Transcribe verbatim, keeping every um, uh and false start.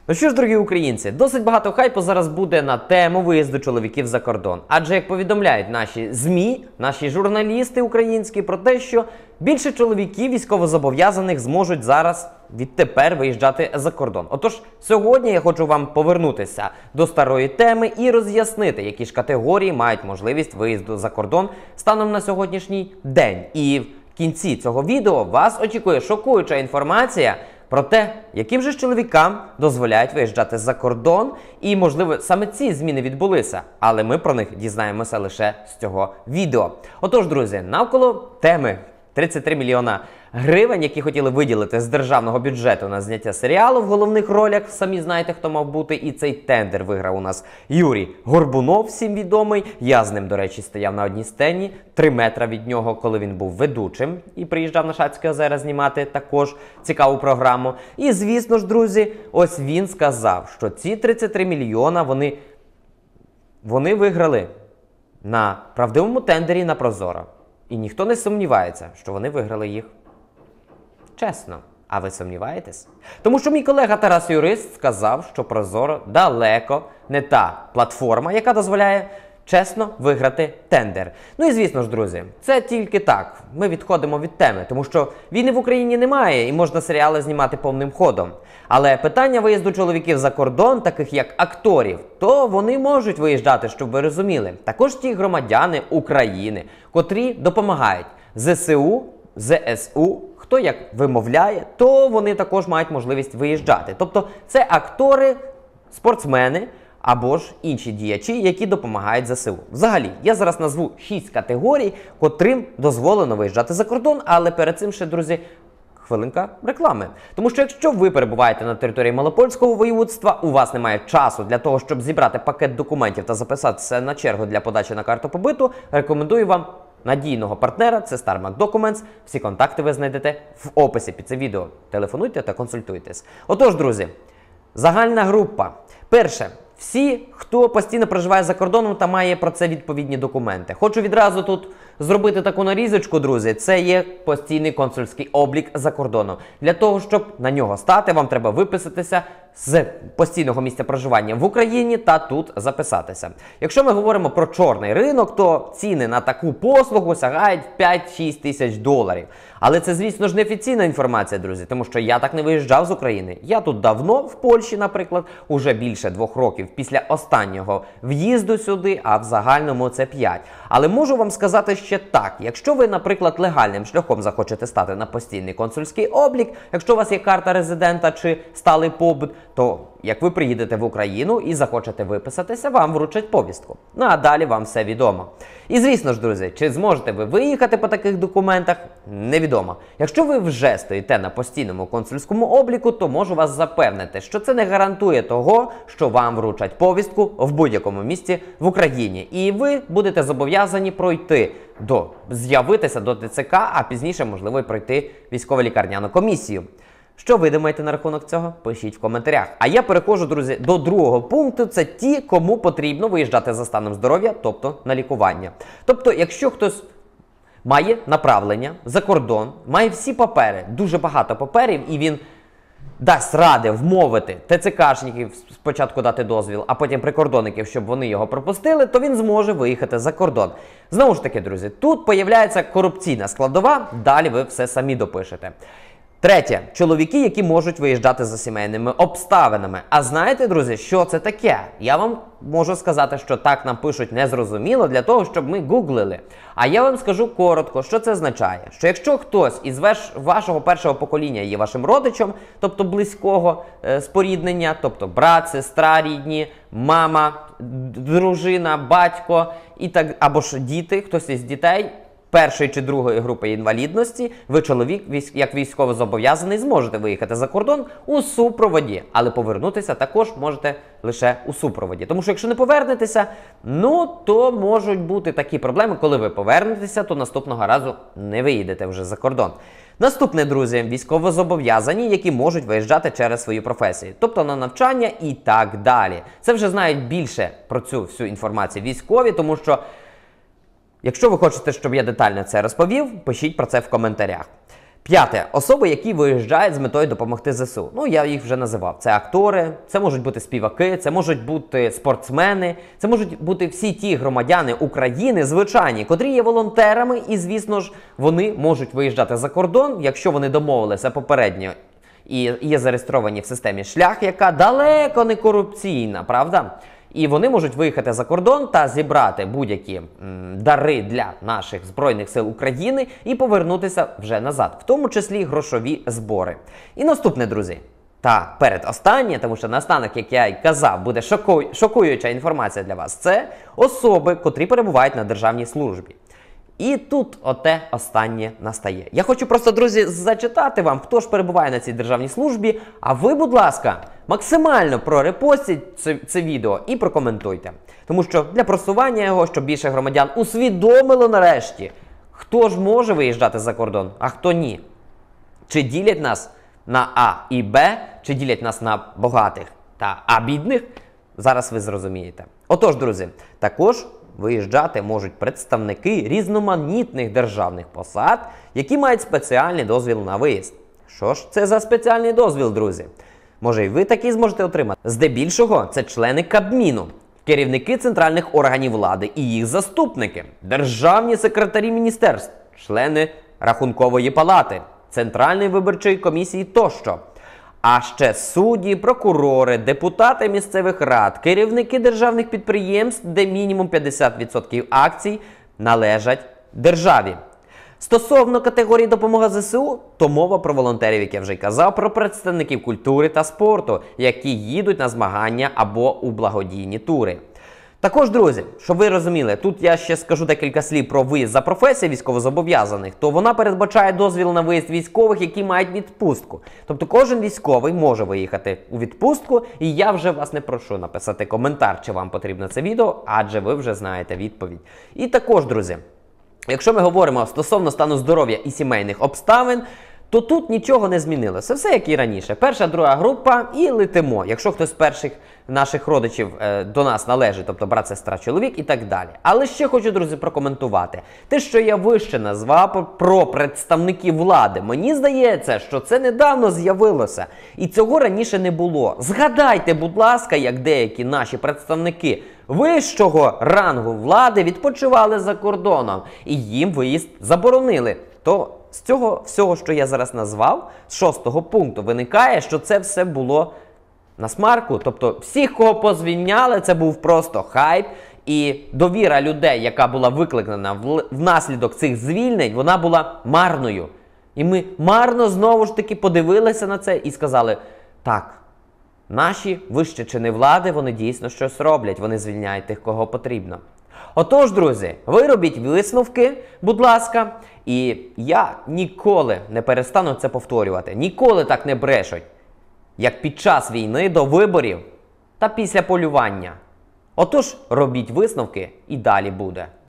Ну що ж, дорогі українці, досить багато хайпу зараз буде на тему виїзду чоловіків за кордон. Адже, як повідомляють наші ЗМІ, наші журналісти українські, про те, що більше чоловіків військовозобов'язаних зможуть зараз відтепер виїжджати за кордон. Отож, сьогодні я хочу вам повернутися до старої теми і роз'яснити, які ж категорії мають можливість виїзду за кордон станом на сьогоднішній день. І в кінці цього відео вас очікує шокуюча інформація про те, яким же чоловікам дозволяють виїжджати за кордон, і, можливо, саме ці зміни відбулися, але ми про них дізнаємося лише з цього відео. Отож, друзі, навколо теми тридцять три мільйона гривень, які хотіли виділити з державного бюджету на зняття серіалу в головних ролях, самі знаєте, хто мав бути, і цей тендер виграв у нас Юрій Горбунов, всім відомий. Я з ним, до речі, стояв на одній сцені, три метра від нього, коли він був ведучим і приїжджав на Шацьке озера знімати також цікаву програму. І, звісно ж, друзі, ось він сказав, що ці тридцять три мільйона вони, вони виграли на правдивому тендері на Прозоро. І ніхто не сумнівається, що вони виграли їх чесно. А ви сумніваєтесь? Тому що мій колега Тарас Юрист сказав, що Прозоро далеко не та платформа, яка дозволяє чесно виграти тендер. Ну і звісно ж, друзі, це тільки так. Ми відходимо від теми, тому що війни в Україні немає і можна серіали знімати повним ходом. Але питання виїзду чоловіків за кордон, таких як акторів, то вони можуть виїжджати, щоб ви розуміли. Також ті громадяни України, котрі допомагають ЗСУ, ЗСУ, хто як вимовляє, то вони також мають можливість виїжджати. Тобто це актори, спортсмени або ж інші діячі, які допомагають ЗСУ. Взагалі, я зараз назву шість категорій, котрим дозволено виїжджати за кордон, але перед цим ще, друзі, хвилинка реклами. Тому що якщо ви перебуваєте на території Малопольського воєводства, у вас немає часу для того, щоб зібрати пакет документів та записатися на чергу для подачі на карту побиту, рекомендую вам надійного партнера, це StarMac Documents. Всі контакти ви знайдете в описі під це відео. Телефонуйте та консультуйтесь. Отож, друзі, загальна група. Перше. Всі, хто постійно проживає за кордоном та має про це відповідні документи. Хочу відразу тут зробити таку нарізочку, друзі. Це є постійний консульський облік за кордоном. Для того, щоб на нього стати, вам треба виписатися з постійного місця проживання в Україні та тут записатися. Якщо ми говоримо про чорний ринок, то ціни на таку послугу сягають п'ять-шість тисяч доларів. Але це, звісно ж, не офіційна інформація, друзі, тому що я так не виїжджав з України. Я тут давно, в Польщі, наприклад, уже більше двох років після останнього в'їзду сюди, а в загальному це п'ять. Але можу вам сказати ще так, якщо ви, наприклад, легальним шляхом захочете стати на постійний консульський облік, якщо у вас є карта резидента чи сталий побут, то як ви приїдете в Україну і захочете виписатися, вам вручать повістку. Ну а далі вам все відомо. І звісно ж, друзі, чи зможете ви виїхати по таких документах, невідомо. Якщо ви вже стоїте на постійному консульському обліку, то можу вас запевнити, що це не гарантує того, що вам вручать повістку в будь-якому місці в Україні. І ви будете зобов'язані пройти до, з'явитися до ТЦК, а пізніше, можливо, й пройти військово-лікарняну комісію. Що ви думаєте на рахунок цього? Пишіть в коментарях. А я переходжу, друзі, до другого пункту. Це ті, кому потрібно виїжджати за станом здоров'я, тобто на лікування. Тобто, якщо хтось має направлення за кордон, має всі папери, дуже багато паперів, і він дасть ради вмовити ТЦКшників спочатку дати дозвіл, а потім прикордонників, щоб вони його пропустили, то він зможе виїхати за кордон. Знову ж таки, друзі, тут появляється корупційна складова, далі ви все самі допишете. Третє. Чоловіки, які можуть виїжджати за сімейними обставинами. А знаєте, друзі, що це таке? Я вам можу сказати, що так нам пишуть незрозуміло для того, щоб ми гуглили. А я вам скажу коротко, що це означає. Що якщо хтось із вашого першого покоління є вашим родичем, тобто близького е, споріднення, тобто брат, сестра рідні, мама, дружина, батько, і так, або ж діти, хтось із дітей, першої чи другої групи інвалідності, ви, чоловік, як військовозобов'язаний, зможете виїхати за кордон у супроводі. Але повернутися також можете лише у супроводі. Тому що якщо не повернетеся, ну, то можуть бути такі проблеми, коли ви повернетеся, то наступного разу не виїдете вже за кордон. Наступне, друзі, військовозобов'язані, які можуть виїжджати через свою професію, тобто на навчання і так далі. Це вже знають більше про цю всю інформацію військові, тому що якщо ви хочете, щоб я детально це розповів, пишіть про це в коментарях. П'яте. Особи, які виїжджають з метою допомогти ЗСУ. Ну, я їх вже називав. Це актори, це можуть бути співаки, це можуть бути спортсмени, це можуть бути всі ті громадяни України, звичайні, котрі є волонтерами, і, звісно ж, вони можуть виїжджати за кордон, якщо вони домовилися попередньо і є зареєстровані в системі шлях, яка далеко не корупційна, правда? І вони можуть виїхати за кордон та зібрати будь-які м, дари для наших Збройних сил України і повернутися вже назад, в тому числі грошові збори. І наступне, друзі, та передостаннє, тому що наостанок, як я й казав, буде шоку... шокуюча інформація для вас, це особи, котрі перебувають на державній службі. І тут оте останнє настає. Я хочу просто, друзі, зачитати вам, хто ж перебуває на цій державній службі, а ви, будь ласка, максимально прорепостіть це, це відео і прокоментуйте. Тому що для просування його, щоб більше громадян усвідомило нарешті, хто ж може виїжджати за кордон, а хто ні. Чи ділять нас на А і Б, чи ділять нас на багатих та А бідних, зараз ви зрозумієте. Отож, друзі, також виїжджати можуть представники різноманітних державних посад, які мають спеціальний дозвіл на виїзд. Що ж це за спеціальний дозвіл, друзі? Може і ви такий зможете отримати? Здебільшого це члени Кабміну, керівники центральних органів влади і їх заступники, державні секретарі міністерств, члени Рахункової палати, Центральної виборчої комісії тощо. А ще судді, прокурори, депутати місцевих рад, керівники державних підприємств, де мінімум п'ятдесят відсотків акцій належать державі. Стосовно категорії допомоги ЗСУ, то мова про волонтерів, як я вже й казав, про представників культури та спорту, які їдуть на змагання або у благодійні тури. Також, друзі, щоб ви розуміли, тут я ще скажу декілька слів про виїзд за професією військовозобов'язаних, то вона передбачає дозвіл на виїзд військових, які мають відпустку. Тобто кожен військовий може виїхати у відпустку, і я вже вас не прошу написати коментар, чи вам потрібно це відео, адже ви вже знаєте відповідь. І також, друзі, якщо ми говоримо стосовно стану здоров'я і сімейних обставин, то тут нічого не змінилося. Все як і раніше. Перша, друга група і летимо. Якщо хтось з перших наших родичів е, до нас належить, тобто брат, сестра, чоловік і так далі. Але ще хочу, друзі, прокоментувати. Те, що я вище назвав про представників влади, мені здається, що це недавно з'явилося. І цього раніше не було. Згадайте, будь ласка, як деякі наші представники вищого рангу влади відпочивали за кордоном. І їм виїзд заборонили. То з цього всього, що я зараз назвав, з шостого пункту, виникає, що це все було на смарку. Тобто всіх, кого позвільняли, це був просто хайп. І довіра людей, яка була викликана внаслідок цих звільнень, вона була марною. І ми марно знову ж таки подивилися на це і сказали, так, наші вищі чини влади, вони дійсно щось роблять, вони звільняють тих, кого потрібно. Отож, друзі, ви робіть висновки, будь ласка, і я ніколи не перестану це повторювати, ніколи так не брешуть, як під час війни до виборів та після полювання. Отож, робіть висновки і далі буде.